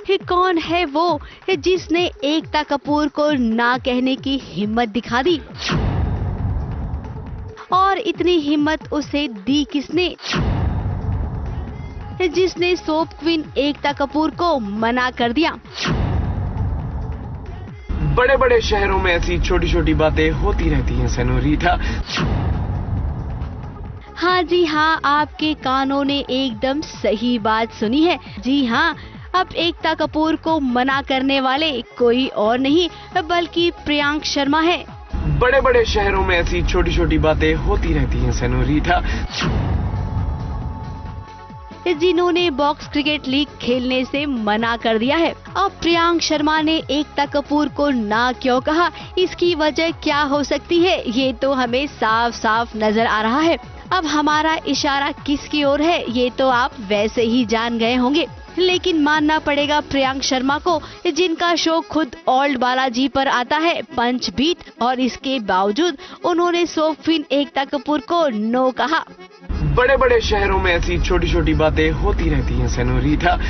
कौन है वो जिसने एकता कपूर को ना कहने की हिम्मत दिखा दी, और इतनी हिम्मत उसे दी किसने जिसने सोप क्वीन एकता कपूर को मना कर दिया। बड़े बड़े शहरों में ऐसी छोटी छोटी बातें होती रहती हैं सेनोरिटा। हाँ जी हाँ, आपके कानों ने एकदम सही बात सुनी है। जी हाँ, अब एकता कपूर को मना करने वाले कोई और नहीं बल्कि प्रियांक शर्मा है। बड़े बड़े शहरों में ऐसी छोटी छोटी बातें होती रहती हैं सेनोरिटा, जिन्होंने बॉक्स क्रिकेट लीग खेलने से मना कर दिया है। अब प्रियांक शर्मा ने एकता कपूर को ना क्यों कहा, इसकी वजह क्या हो सकती है, ये तो हमें साफ साफ नजर आ रहा है। अब हमारा इशारा किसकी ओर है ये तो आप वैसे ही जान गए होंगे, लेकिन मानना पड़ेगा प्रियांक शर्मा को, जिनका शो खुद ओल्ड बालाजी पर आता है पंच बीट, और इसके बावजूद उन्होंने सोप क्वीन एकता कपूर को नो कहा। बड़े बड़े शहरों में ऐसी छोटी छोटी बातें होती रहती हैं सेनोरिटा।